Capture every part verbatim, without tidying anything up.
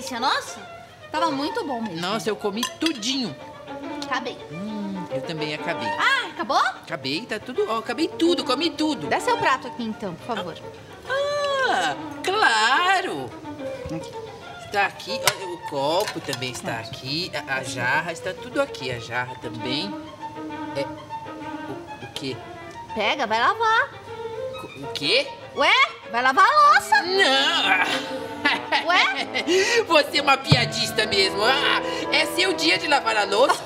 delícia, nossa. Tava muito bom mesmo. Nossa, eu comi tudinho. Acabei. Hum, eu também acabei. Ah, acabou? Acabei, tá tudo... Ó, acabei tudo, comi tudo. Dá seu prato aqui, então, por favor. Ah, claro. Está aqui, olha, o copo também está aqui, a, a jarra, está tudo aqui, a jarra também. É, o, o quê? Pega, vai lavar. O quê? Ué, vai lavar a louça. Não! Ué? Você é uma piadista mesmo. Ah, é seu dia de lavar a louça?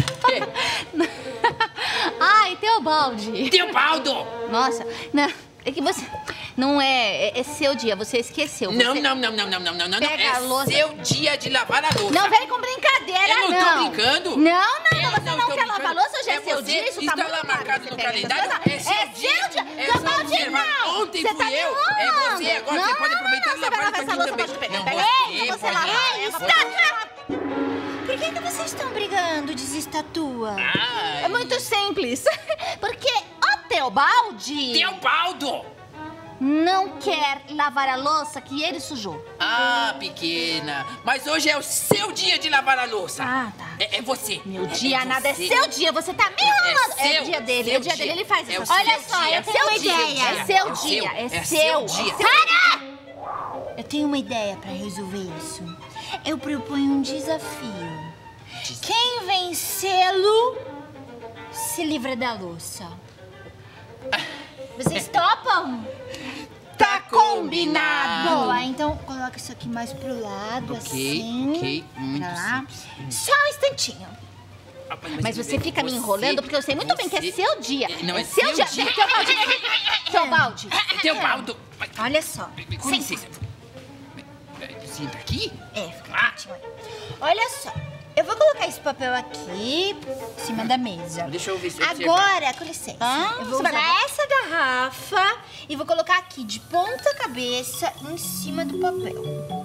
Ai, Teobaldi. Teobaldo! Nossa, não, é que você... Não é, é, é seu dia, você esqueceu. Não, você... não, não, não, não, não, não, não, não. Pega É a louça. seu dia de lavar a louça. Não vem com brincadeira, Eu não, não. tô brincando. Não, não, Eu não, você não, não quer tô lavar a brincando. louça, hoje é, É seu você, dia, isso está tá muito lá claro. marcado Você no pega essas calendário. coisas. É seu É dia. seu dia. É Não só pode observar. não. Ontem Você fui tá eu. me É enrolando. você, agora não, você pode aproveitar não, e você vai lavar lavar isso essa aqui louça, também. pode pegar. Não, Pega. você Ei, você pode lava. lavar. É, Está! Por que, que vocês estão brigando, desestatua? Ai. É muito simples. Porque o Teobaldi Teobaldo! não quer lavar a louça que ele sujou. Ah, pequena, mas hoje é o seu dia de lavar a louça. Ah, tá. É, é você. Meu é, dia é nada, você. é seu dia, você tá me enrolando. É, seu, o dia dele, seu é o dia dia. dele, ele faz É essas o coisas. Olha seu só, dia. eu tenho uma seu dia, ideia. é seu É o dia, seu, é é seu. seu dia. Para! Eu tenho uma ideia para resolver isso. Eu proponho um desafio. Quem vencê-lo se livra da louça. Vocês topam? Tá combinado. Boa, então coloca isso aqui mais pro lado, Ok, assim. ok, muito Pra lá. simples. Só um instantinho. Ah, Mas você fica me você- enrolando porque eu sei muito bem que é você- seu dia. Não, é seu seu dia. dia. Teobaldi. Teobaldi. Teobaldo. Olha só. Com licença. Senta aqui? É, fica Ah. quietinho aí. Olha só. Eu vou colocar esse papel aqui em cima da mesa. Deixa eu ver se eu Agora, com licença, Ah, eu vou você vai usar lavar? essa garrafa e vou colocar aqui de ponta cabeça em cima do papel.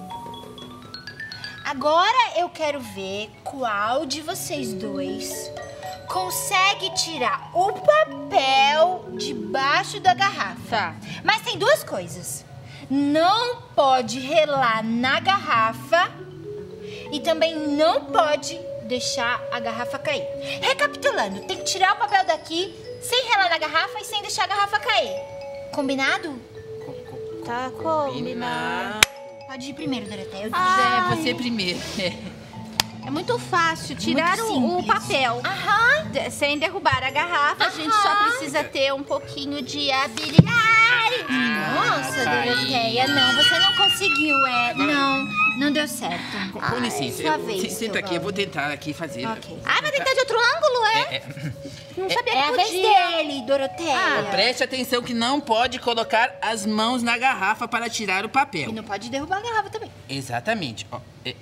Agora eu quero ver qual de vocês dois consegue tirar o papel debaixo da garrafa. Tá. Mas tem duas coisas. Não pode relar na garrafa e também não pode deixar a garrafa cair. Recapitulando, tem que tirar o papel daqui sem relar na garrafa e sem deixar a garrafa cair. Combinado? Tá combinado. Pode ir primeiro, Doroteia. Eu Ah. É, você primeiro. É muito fácil tirar Muito o, o simples. papel. Aham. De- sem derrubar a garrafa, a gente só Aham. precisa ter um pouquinho de habilidade. Nossa, tá aí. Doroteia, não, você não conseguiu, é. Não, não deu certo. Com, com licença, sua eu, vez, se- senta aqui, eu vou tentar aqui fazer. Ok. Ah, vai tentar de outro ângulo, é? É, é. Não sabia É que a vez podia. dele, Doroteia. Ah, Preste atenção que não pode colocar as mãos na garrafa para tirar o papel. E não pode derrubar a garrafa também. Exatamente. Ó, é-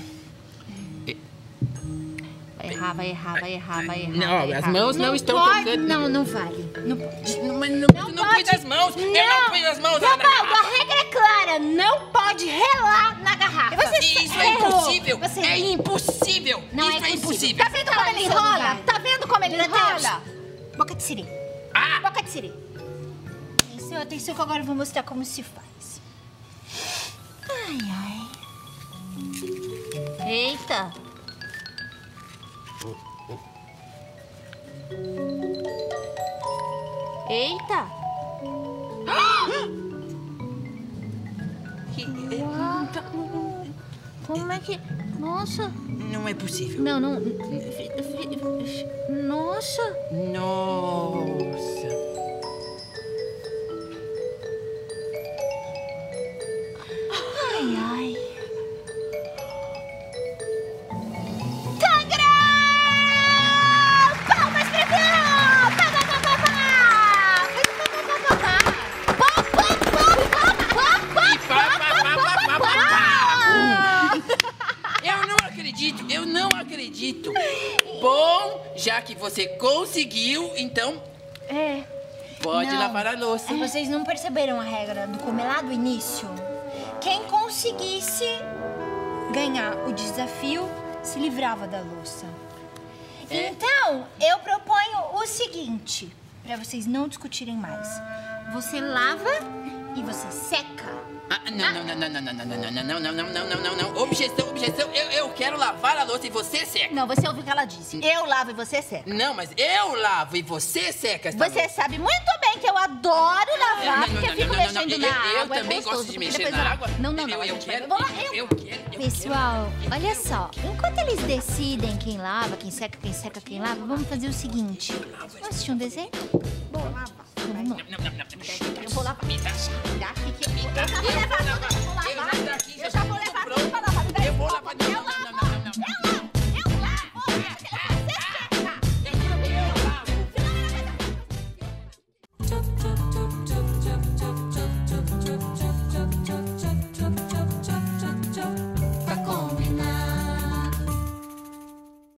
Vai errar, vai errar, vai errar, vai errar. Não, vai as errar. mãos não, estão pode, tocando. Não, não vale. Não pode. Não, mas não, Não tu não pode. pôs as mãos. Eu não pus as mãos na Teobaldo, a garrafa. regra é clara. Não pode relar na garrafa. Você Isso é errou. impossível. Você É errou. impossível. Não Isso é é impossível. impossível. Tá vendo como Tá ele no seu enrola? lugar. Tá vendo como ele Doroteia, enrola? Boca de siri. Ah, Boca de siri. Atenção, atenção que agora eu vou mostrar como se faz. Ai, ai. Eita. Eita. Como é que... Nossa. não é possível. Não, não... Nossa. Nossa. Ai, ai. Palmas pra Cleo! Pá, pá, pá, pá, pá! Pá, pá, pá, pá, pá. Pá, pá, pá, pá, pá, E pá, pá, pá, pá, pá, pá, pá. Eu não acredito, eu não acredito. Bom, já que você conseguiu, então É. pode Não. lavar a louça. Se vocês não perceberam a regra do comer lá do início, quem conseguisse ganhar o desafio se livrava da louça. É. Então, eu proponho o seguinte, para vocês não discutirem mais. Você lava e você seca. Ah, não, não, não, não, não, não, não, não, não, não, não, não, não, não, não, não. Objeção, objeção. Eu, eu quero lavar a louça e você seca. Não, você ouviu o que ela disse. Eu lavo e você seca. Não, mas eu lavo e você seca esta Você louça. sabe muito bem que eu adoro lavar, Não, não, porque não, eu fico não, não, mexendo não, na eu- água. eu é também gostoso, gosto de porque mexer depois na ela- água. Não, não, não. Eu- a eu gente vai- quero- Vamos lá, eu... eu quero, eu Pessoal, olha só. Enquanto eles decidem quem lava, quem seca, quem seca, quem lava, vamos fazer o seguinte. Vamos assistir um desenho? Vou lavar. Vamos lá. Não, não, não, não. Eu vou lavar. Me dá. Dá aqui que eu vou dá, lavar. eu vou lavar.